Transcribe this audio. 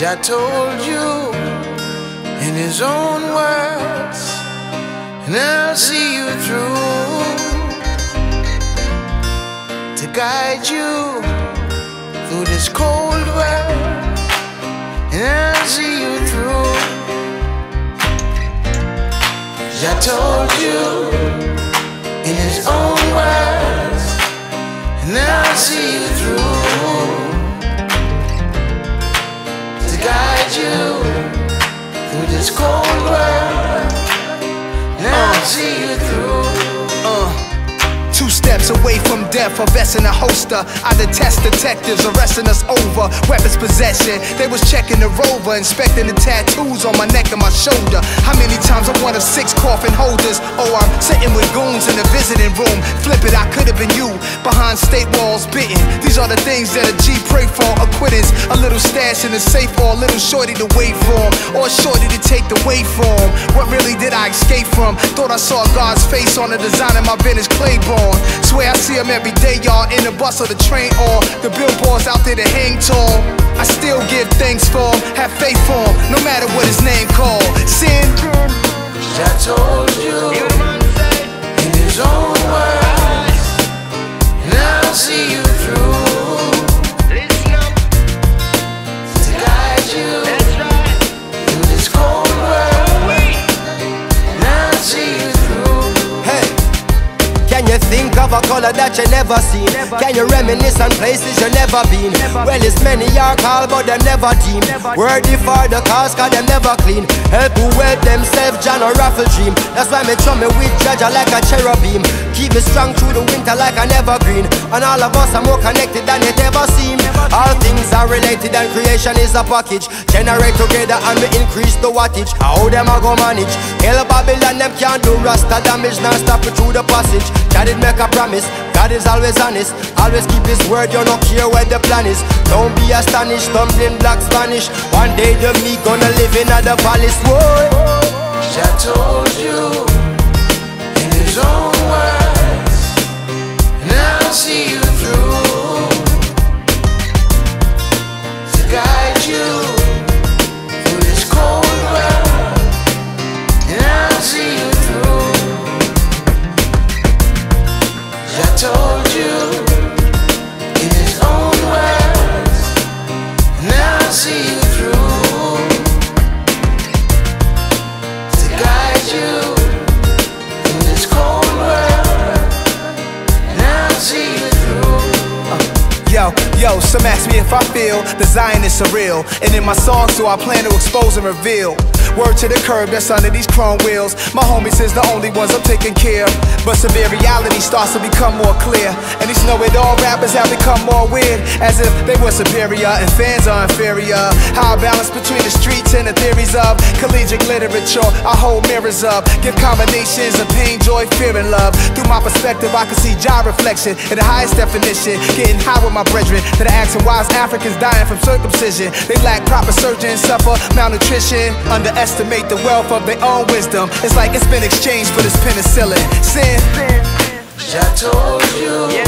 Jah told you in His own words, and I'll see you through, to guide you through this cold world, and I'll see you through. Jah told you in His own words, and I'll see you through, to guide you through this cold world, and I'll see you through. 2 steps away from death, a vest in a holster. I detest detectives arresting us over weapons possession. They was checking the rover, inspecting the tattoos on my neck and my shoulder. How many times I'm one of 6 coffin holders? Oh, I'm sitting with goons in the visiting room. Flip it, I could have been you, behind state walls bitten. These are the things that a G pray for, acquittance. A little stash in the safe, or a little shorty to wait for him, or a shorty to take the weight for him. What really did I escape from? Thought I saw God's face on the design of my vintage Claiborne. Swear I see him every day, y'all, in the bus or the train, or the billboards out there to hang tall. I still give thanks for him, have faith for him, no matter what his name called. Sin. Jah told you in His own words, and I'll see you through, to guide you through this cold world, and I'll see you through. Hey, can you think of a color that you never seen? Can you reminisce on places you never been? Well, it's many are called, but them never team. Worthy for the cause, cause them never clean. Help who help themselves, John or Raffle Dream. That's why me throw me with Jaja like a cherubim. Keep me strong through the winter like an evergreen. And all of us are more connected than it ever seemed. All things are related and creation is a package. Generate together and we increase the wattage. How them a go manage? Hell Babylon, them can't do Rasta damage. Now stop it through the passage. God did make a promise, God is always honest. Always keep His word, you don't care where the plan is. Don't be astonished, stumbling black Spanish. One day the me gonna live in the palace. Whoa. Jah told you in His own words, and I'll see you through, to guide you through this cold world, and I'll see you through. Jah told you in His own words, and I'll see you through, to guide you through this cold world, and I'll see you through. Yo, some ask me if I feel the Zion is surreal, and in my songs do I plan to expose and reveal. Word to the curb that's under these chrome wheels. My homies is the only ones I'm taking care of, but severe reality starts to become more clear, and these know-it-all rappers have become more weird, as if they were superior and fans are inferior. How I balance between the streets and the theories of collegiate literature I hold mirrors of, give combinations of pain, joy, fear, and love. Through my perspective I can see Jah reflection in the highest definition. Getting high with my brethren that are asking why is Africans dying from circumcision. They lack proper surgeons, suffer malnutrition, underestimate the wealth of their own wisdom. It's like it's been exchanged for this penicillin. Sin. Jah told you